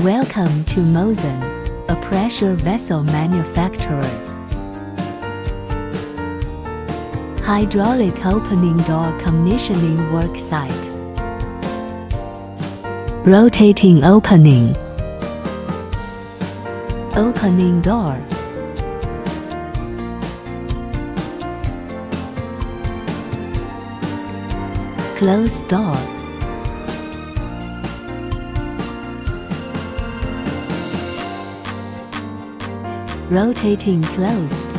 Welcome to Mosen, a pressure vessel manufacturer. Hydraulic opening door commissioning work site. Rotating opening. Opening door. Close door. Rotating closed.